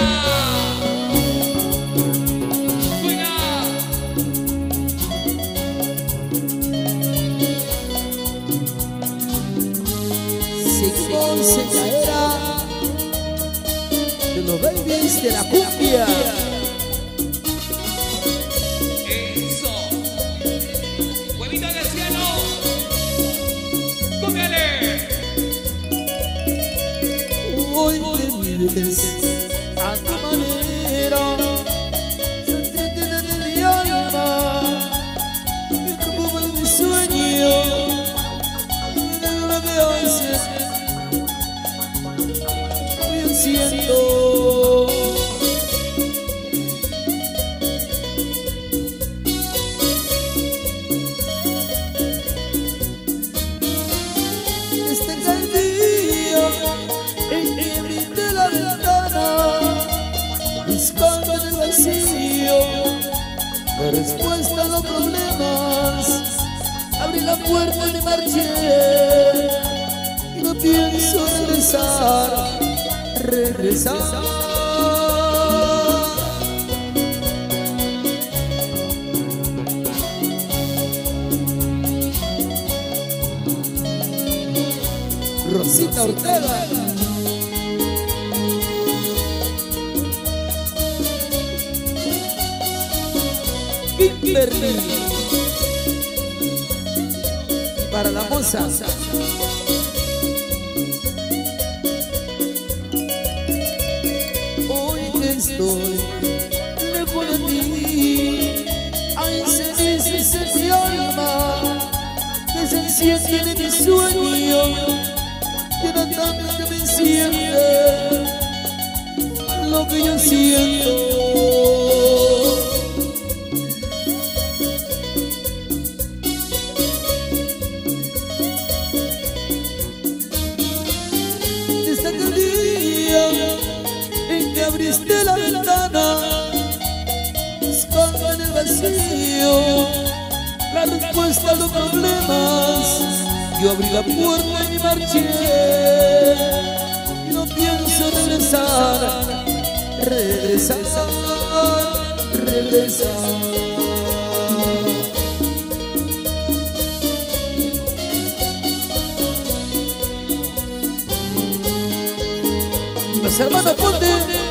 Seguimos en la era de los babies de la cumbia. Eso. Huevito del cielo. Cúmbiale. Hoy te vives a tu manera, se entretiene de mi alma, es como mi sueño, de lo que haces, bien siento. Este es el día en que abriste la ventana, buscando en el vacío la respuesta a los problemas. Abrí la puerta y me marché, y no pienso regresar. Rosita Ortega. Kimberly. Y para la moza. Hoy que estoy lejos de ti, hay cenizas en mi alma que se encienden en mi sueño. Tiene tanto que me enciende lo que yo siento. Desde aquel día en que abriste la ventana, buscando en el vacío la respuesta a los problemas, yo abrí la puerta y me marché, y no pienso regresar. Los hermanos Ponte.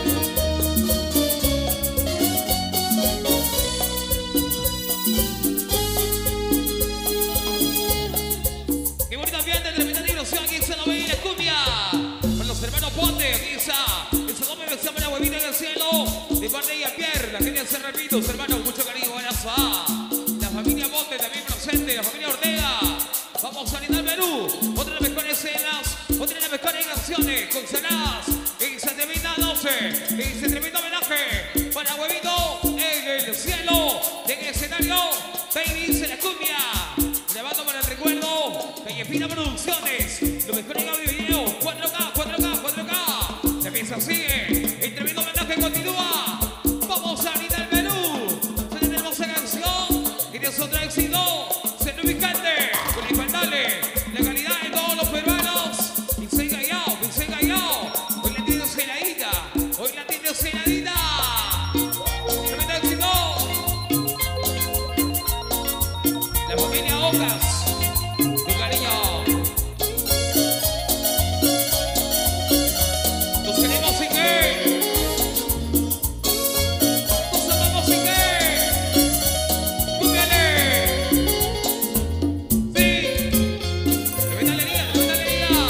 Qué bonito ambiente, tremenda ilusión. Aquí se lo ve la cumbia. Con los hermanos Ponte, aquí está. Ese nombre que se llama la huevita del cielo. De parte de Pierre, la gente se repite, sus hermanos, mucho cariño, buenas a la familia Ponte también presente, la familia Ortega. Vamos a brindar Perú. Otra de las mejores escenas, otra de las mejores canciones, concenadas en esa tremenda noche, en ese tremendo homenaje para Huevito en el cielo, en el escenario, Babies de la cumbia. Grabando para el recuerdo, Pellefina Producciones, lo mejor en audio y video, 4K, 4K, 4K. La pieza sigue, el tremendo homenaje continúa. Vamos a brindar Perú. Tenemos esa canción, y de otro éxito, ser ubicante, con la infaltable, la calidad de todos los peruanos. Pincel Gallao, Pincel Gallao. Hoy la tiene celadita, hoy la tiene celadita. Tremendo éxito. La familia Ocas, con cariño. Nos queremos sin qué. Nos amamos sin qué. Cúmbiale. Sí. Tremenda alegría, tremenda alegría.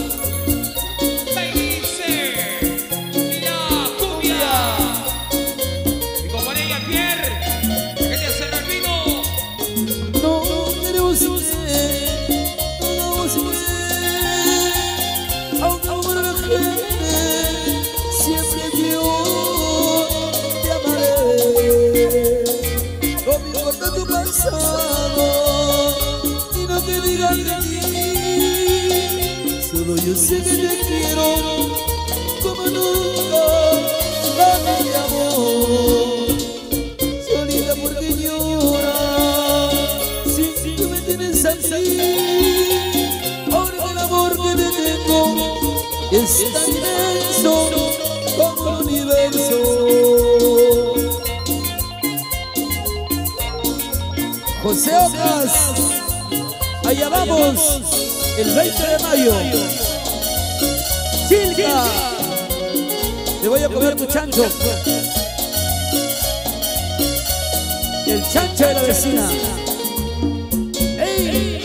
Babies de la cumbia. Mi compañera Pierre, que te hace el vino. No queremos ser, no vamos a ser, aunque ahora la gente siempre yo te amaré. No me importa tu pasado y no te digan de ti, solo yo sé que te quiero como nunca, dame mi amor, solita porque llora. Si tú me tienes así, ahora el amor que te tengo es tan inmenso como universo. José Ocas, allá vamos, el 20 de mayo. Chilca, te voy a comer tu chancho. El chancho de la vecina. ¡Ey!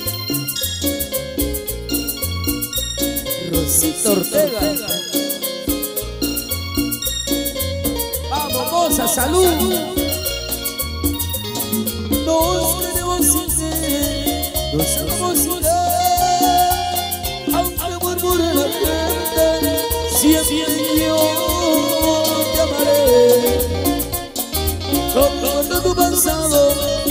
Rosita Ortega. Vamos, moza, salud. Nos queremos sin ti, nos amamos sin ti, aunque murmure la gente, siempre yo te amaré. Recuerda tu pasado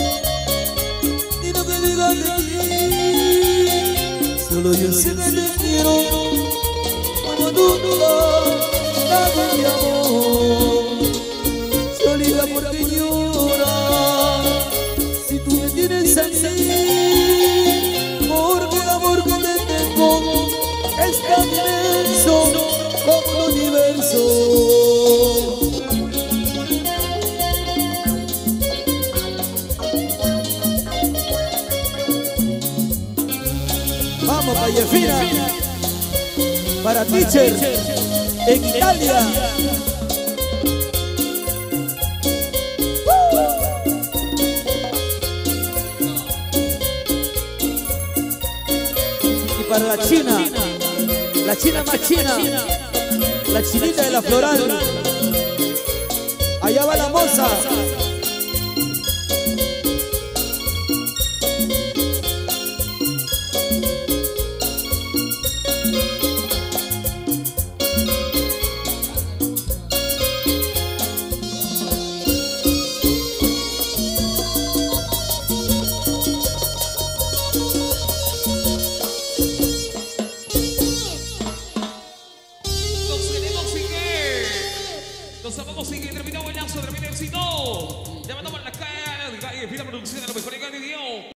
y no te digas de ti, solo yo sé que te quiero como nunca, nadie te amó. Se olvida porque llora si tú me tienes así, porque el amor que te tengo es tan inmenso como el universo. Vamos, Vallefina, para Teacher, en Italia. Y para la China más china, la chinita de la Floral. Allá va la moza. Nos amamos y que terminó buenazo, terminó éxito. Ya mandamos la calle, fila producción de lo mejor en el video.